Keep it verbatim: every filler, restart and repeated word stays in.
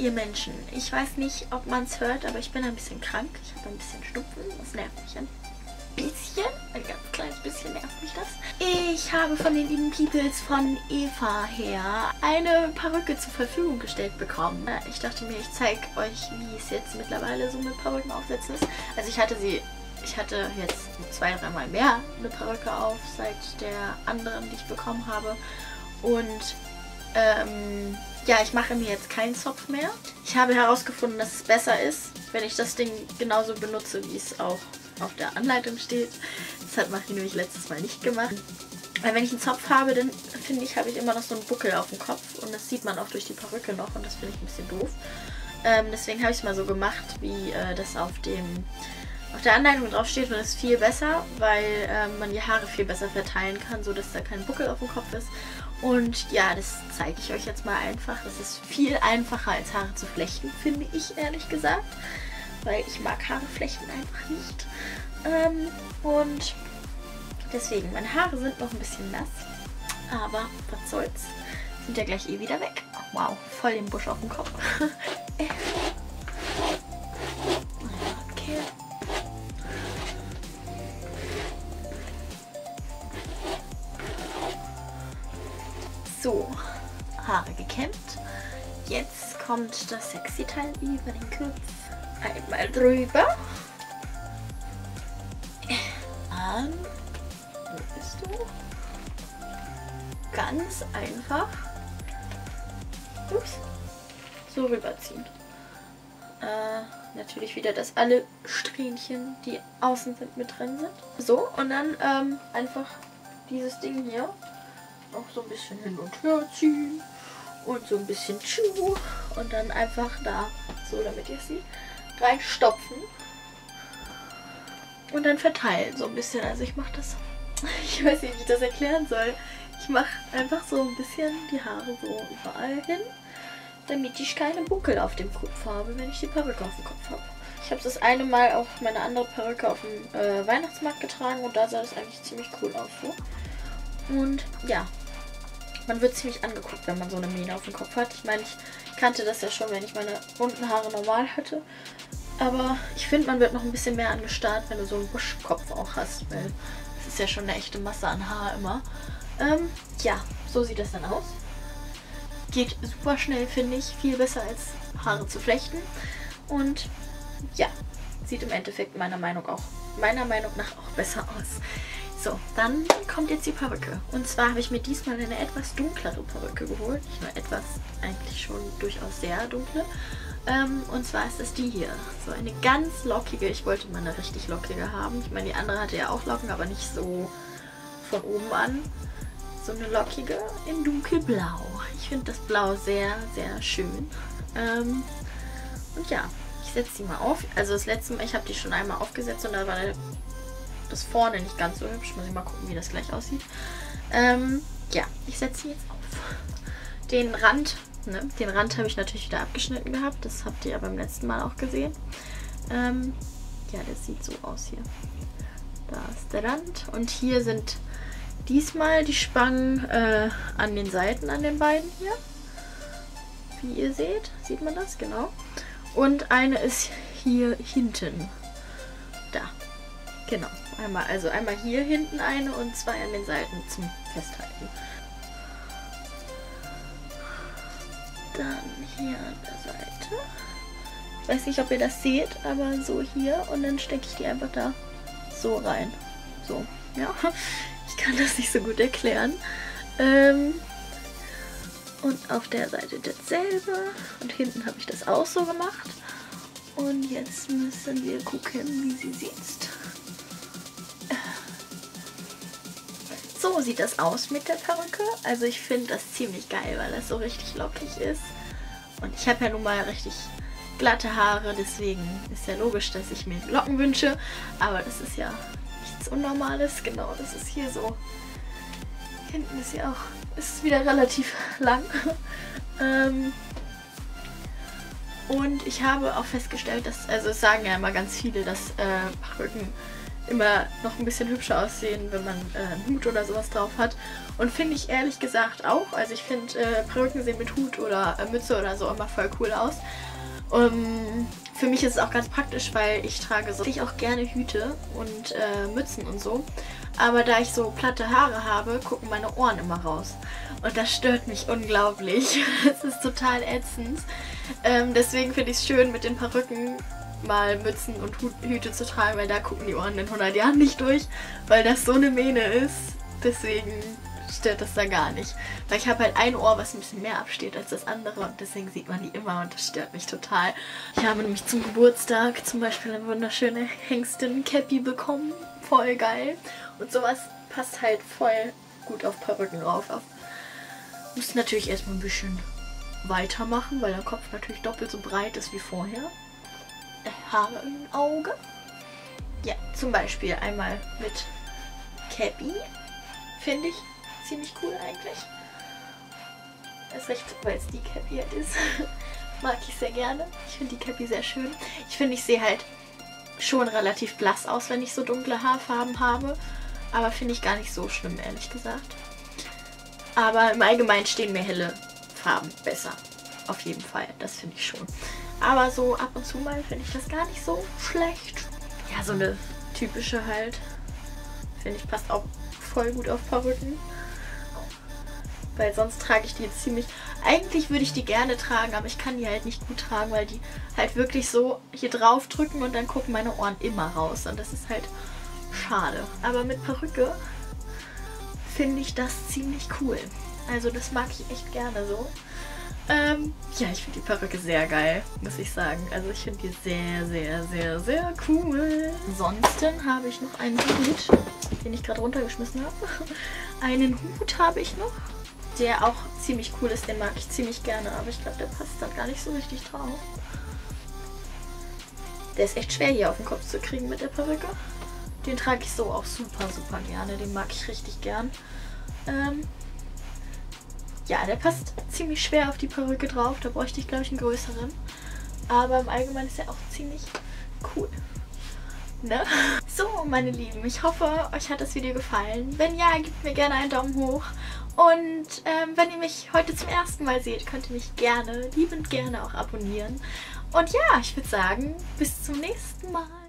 ihr Menschen. Ich weiß nicht, ob man es hört, aber ich bin ein bisschen krank. Ich habe ein bisschen Schnupfen. Das nervt mich ein bisschen. Ein ganz kleines bisschen nervt mich das. Ich habe von den lieben Peoples von Eva her eine Perücke zur Verfügung gestellt bekommen. Ich dachte mir, ich zeige euch, wie es jetzt mittlerweile so mit Perücken aufsetzen ist. Also ich hatte sie... Ich hatte jetzt zwei, dreimal mehr eine Perücke auf seit der anderen, die ich bekommen habe. Und ähm, ja, ich mache mir jetzt keinen Zopf mehr. Ich habe herausgefunden, dass es besser ist, wenn ich das Ding genauso benutze, wie es auch auf der Anleitung steht. Das hat Marie nämlich letztes Mal nicht gemacht. Weil wenn ich einen Zopf habe, dann finde ich, habe ich immer noch so einen Buckel auf dem Kopf. Und das sieht man auch durch die Perücke noch und das finde ich ein bisschen doof. Ähm, deswegen habe ich es mal so gemacht, wie äh, das auf dem... auf der Anleitung drauf steht, und das ist viel besser, weil ähm, man die Haare viel besser verteilen kann, so dass da kein Buckel auf dem Kopf ist. Und ja, das zeige ich euch jetzt mal einfach. Das ist viel einfacher als Haare zu flechten, finde ich ehrlich gesagt. Weil ich mag Haare flechten einfach nicht. Ähm, und deswegen, meine Haare sind noch ein bisschen nass. Aber was soll's. Sind ja gleich eh wieder weg. Oh, wow, voll den Busch auf dem Kopf. Okay. So, Haare gekämmt. Jetzt kommt das sexy Teil über den Kopf. Einmal drüber. An. Wo bist du? Ganz einfach. Ups. So rüberziehen. Äh, natürlich wieder, dass alle Strähnchen, die außen sind, mit drin sind. So, und dann ähm, einfach dieses Ding hier auch so ein bisschen hin und her ziehen und so ein bisschen tschu und dann einfach da, so damit ihr es seht, reinstopfen und dann verteilen so ein bisschen. Also ich mache das, ich weiß nicht, wie ich das erklären soll. Ich mache einfach so ein bisschen die Haare so überall hin, damit ich keine Buckel auf dem Kopf habe, wenn ich die Perücke auf dem Kopf habe. Ich habe das eine Mal auf meine andere Perücke auf dem äh, Weihnachtsmarkt getragen und da sah das eigentlich ziemlich cool aus. So. Und ja, man wird ziemlich angeguckt, wenn man so eine Mähne auf dem Kopf hat. Ich meine, ich kannte das ja schon, wenn ich meine runden Haare normal hatte. Aber ich finde, man wird noch ein bisschen mehr angestarrt, wenn du so einen Buschkopf auch hast. Weil das ist ja schon eine echte Masse an Haar immer. Ähm, ja, so sieht das dann aus. Geht super schnell, finde ich. Viel besser als Haare zu flechten. Und ja, sieht im Endeffekt meiner Meinung auch, meiner Meinung nach auch besser aus. So, dann kommt jetzt die Perücke. Und zwar habe ich mir diesmal eine etwas dunklere Perücke geholt. Nicht nur etwas, eigentlich schon durchaus sehr dunkle. Ähm, und zwar ist das die hier. So eine ganz lockige. Ich wollte mal eine richtig lockige haben. Ich meine, die andere hatte ja auch Locken, aber nicht so von oben an. So eine lockige in dunkelblau. Ich finde das Blau sehr, sehr schön. Ähm, und ja, ich setze sie mal auf. Also das letzte Mal, ich habe die schon einmal aufgesetzt und da war eine das vorne nicht ganz so hübsch. Muss ich mal gucken, wie das gleich aussieht. Ähm, ja, ich setze sie jetzt auf. Den Rand, ne, den Rand habe ich natürlich wieder abgeschnitten gehabt. Das habt ihr ja beim letzten Mal auch gesehen. Ähm, ja, das sieht so aus hier. Da ist der Rand. Und hier sind diesmal die Spangen äh, an den Seiten, an den beiden hier. Wie ihr seht, sieht man das, genau. Und eine ist hier hinten. Da. Genau, einmal, also einmal hier hinten eine und zwei an den Seiten zum Festhalten. Dann hier an der Seite. Ich weiß nicht, ob ihr das seht, aber so hier und dann stecke ich die einfach da so rein. So, ja. Ich kann das nicht so gut erklären. Ähm, und auf der Seite dasselbe. Und hinten habe ich das auch so gemacht. Und jetzt müssen wir gucken, wie sie sitzt. So sieht das aus mit der Perücke. Also ich finde das ziemlich geil, weil das so richtig lockig ist. Und ich habe ja nun mal richtig glatte Haare, deswegen ist ja logisch, dass ich mir Locken wünsche. Aber das ist ja nichts Unnormales. Genau, das ist hier so. Hinten ist ja auch, ist wieder relativ lang. ähm, und ich habe auch festgestellt, dass, also es sagen ja immer ganz viele, dass äh, Perücken immer noch ein bisschen hübscher aussehen, wenn man äh, einen Hut oder sowas drauf hat. Und finde ich ehrlich gesagt auch. Also ich finde, äh, Perücken sehen mit Hut oder äh, Mütze oder so immer voll cool aus. Um, für mich ist es auch ganz praktisch, weil ich trage so ich auch gerne Hüte und äh, Mützen und so. Aber da ich so platte Haare habe, gucken meine Ohren immer raus. Und das stört mich unglaublich. Das ist total ätzend. Ähm, deswegen finde ich es schön, mit den Perücken mal Mützen und Hüte zu tragen, weil da gucken die Ohren in hundert Jahren nicht durch, weil das so eine Mähne ist. Deswegen stört das da gar nicht. Weil ich habe halt ein Ohr, was ein bisschen mehr absteht als das andere und deswegen sieht man die immer und das stört mich total. Ich habe nämlich zum Geburtstag zum Beispiel eine wunderschöne Hengstin-Cappy bekommen. Voll geil. Und sowas passt halt voll gut auf Perücken drauf. Muss natürlich erstmal ein bisschen weitermachen, weil der Kopf natürlich doppelt so breit ist wie vorher. Haare im Auge. Ja, zum Beispiel einmal mit Cappy. Finde ich ziemlich cool eigentlich. Erst recht, weil es die Cappy halt ist. Mag ich sehr gerne. Ich finde die Cappy sehr schön. Ich finde, ich sehe halt schon relativ blass aus, wenn ich so dunkle Haarfarben habe. Aber finde ich gar nicht so schlimm, ehrlich gesagt. Aber im Allgemeinen stehen mir helle Farben besser. Auf jeden Fall, das finde ich schon. Aber so ab und zu mal finde ich das gar nicht so schlecht. Ja, so eine typische halt. Finde ich, passt auch voll gut auf Perücken. Weil sonst trage ich die jetzt ziemlich... Eigentlich würde ich die gerne tragen, aber ich kann die halt nicht gut tragen, weil die halt wirklich so hier drauf drücken und dann gucken meine Ohren immer raus. Und das ist halt schade. Aber mit Perücke finde ich das ziemlich cool. Also das mag ich echt gerne so. Ähm, ja, ich finde die Perücke sehr geil, muss ich sagen. Also ich finde die sehr, sehr, sehr, sehr cool. Ansonsten habe ich noch einen Hut, den ich gerade runtergeschmissen habe. Einen Hut habe ich noch, der auch ziemlich cool ist. Den mag ich ziemlich gerne, aber ich glaube, der passt dann gar nicht so richtig drauf. Der ist echt schwer hier auf den Kopf zu kriegen mit der Perücke. Den trage ich so auch super, super gerne. Den mag ich richtig gern. Ähm... Ja, der passt ziemlich schwer auf die Perücke drauf. Da bräuchte ich, glaube ich, einen größeren. Aber im Allgemeinen ist er auch ziemlich cool. Ne? So, meine Lieben, ich hoffe, euch hat das Video gefallen. Wenn ja, gebt mir gerne einen Daumen hoch. Und ähm, wenn ihr mich heute zum ersten Mal seht, könnt ihr mich gerne, liebend gerne auch abonnieren. Und ja, ich würde sagen, bis zum nächsten Mal.